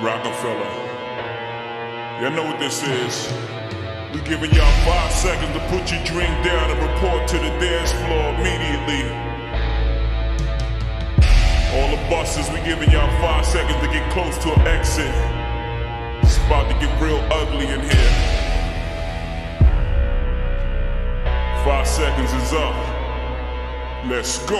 Rockefeller. Y'all know what this is. We giving y'all 5 seconds to put your drink down and report to the dance floor immediately. All the buses, we giving y'all 5 seconds to get close to an exit. It's about to get real ugly in here. 5 seconds is up. Let's go.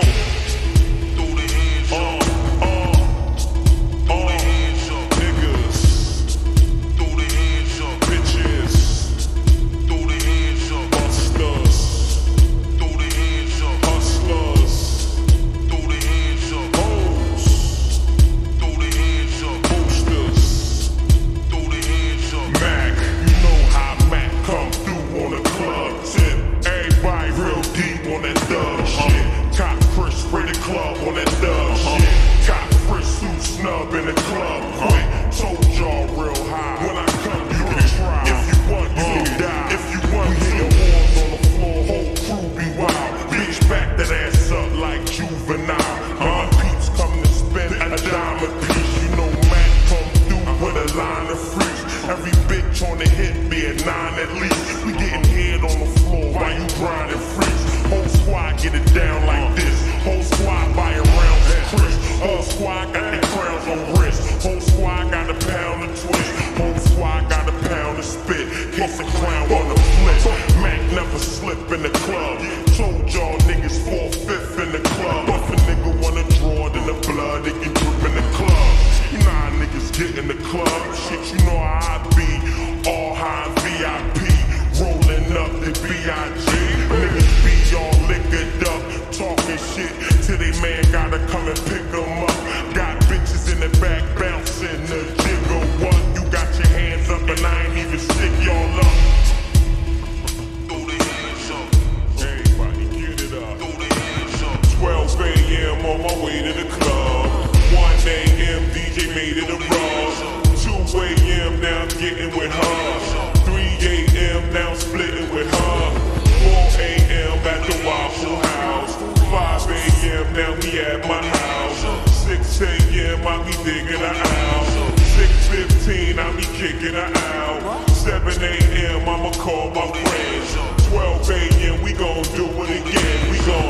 In the club, quick, told y'all real high. When I come, you can try. If you want, you can die. If you want, we hit the walls on the floor, whole crew be wild. Bitch, back that ass up like juvenile. My peeps come to spend a dime a piece. You know Mac come through with a line of freaks. Every bitch on the hit be a 9 at least. We getting head on the floor while you grinding freaks. Whole squad get it down like this. Whole squad buy around for Chris. Whole squad got the crowns on wrist. Whole squad got a pound of twist. Whole squad got a pound of spit. Case a clown on the flip. Mac never slip in the club. Told y'all niggas 4/5 in the club. If a nigga wanna draw it in the blood, it can drip in the club. You know how niggas get in the club. Shit, you know how I be. All high VIP. Rolling up the B.I.G. Niggas be all liquored up. Talking shit till they man gotta come and pick them up. Got bitches in the back bouncing the jiggle. What? You got your hands up and I ain't even stick y'all up. Throw the hands up. Everybody get it up. Throw the hands up. 12 a.m. on my way to the club. 1 a.m. DJ made it a rub. 2 a.m. now I'm getting with her. 3 a.m. now I'm splitting with her. 4 a.m. at the Waffle House. 5 a.m. now we at my house. 6 a.m. I be digging her out. 6:15 I be kicking her out. 7 a.m. I'ma call my friends. 12 a.m. we gon' do it again. We gon'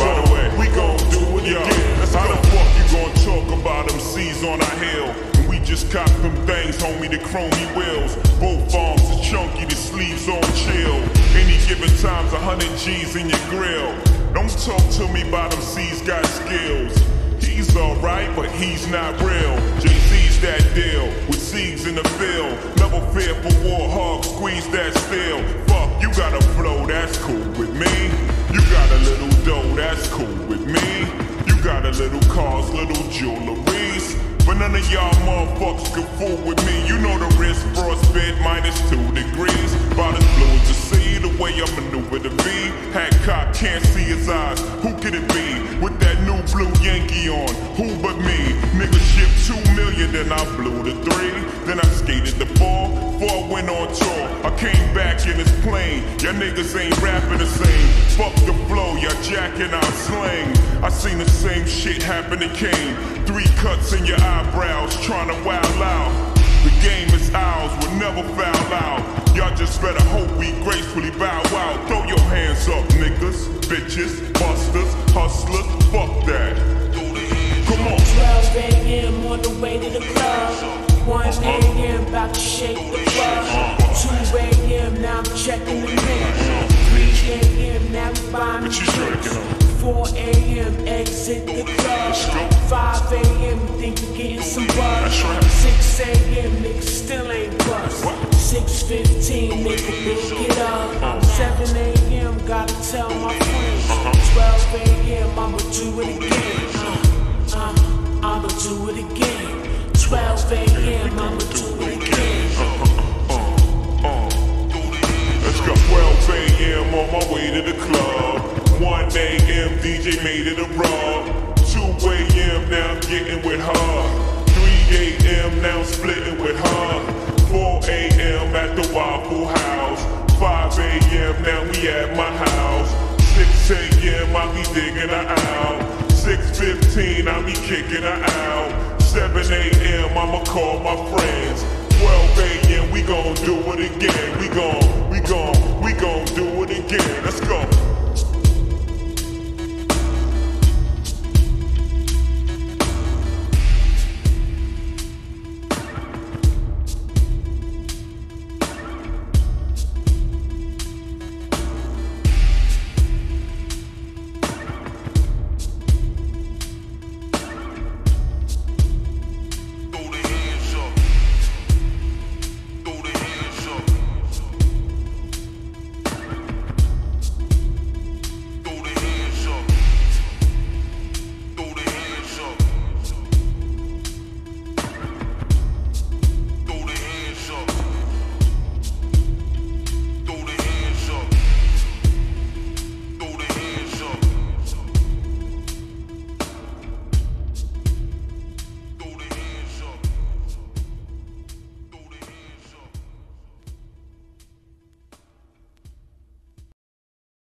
do it again. How the fuck you gon' talk about them C's on our hill? And we just cop them things, homie, the chromey wheels. Both arms are chunky, the sleeves on chill. Any given time's 100 G's in your grill. Don't talk to me about them C's got skills. He's alright, but he's not real. Jay-Z's that deal, with C's in the field. Never fear for war, hug, squeeze that steel. Fuck, you got a flow, that's cool with me. You got a little dough, that's cool with me. You got a little cars, little jewelries. But none of y'all motherfuckers can fool with me. You know the wrist frostbit -2 degrees. About as blue as the sea, the way I maneuver the V. Hancock can't see his eyes, who could it be? With that new blue Yankee on, who but me? Nigga shipped 2 million, then I blew the 3. Then I skated the 4, before I went on tour. I came back in this plane, y'all niggas ain't rapping the same. Fuck the flow, y'all jacking our slang. I seen the same shit happen to Kane. 3 cuts in your eyebrows, trying to wow out. The game is ours, we'll never foul out. Y'all just better hope we gracefully bow out. Throw your hands up, niggas, bitches, busters, hustlers, fuck that. Come on. 12 a.m. on the way to the club. 1 a.m. about to shake the club. 2 a.m. now I'm checking the mix. 3 a.m. now we buying the drinks. 4 a.m. exit the club. 5 a.m. think you're getting some buzz. 6 a.m. niggas still ain't bust. 6:15 nigga pick it up. 7 a.m. gotta tell my friends. 12 a.m. I'ma do it again. I'ma do it again. 12 a.m. I'ma do it again. Let's go. 12 a.m. on my way to the club. 1 a.m. DJ made it a rub. 2 a.m. now I'm getting with her. 3 a.m. now I'm splitting with her. 4 a.m. at the Waffle House. 5 a.m. now we at my house. 6 a.m. I be digging her out. 6:15 I be kicking her out. 7 a.m. I'ma call my friends. 12 a.m. we gon' do it again. We gon' do it again. Let's go.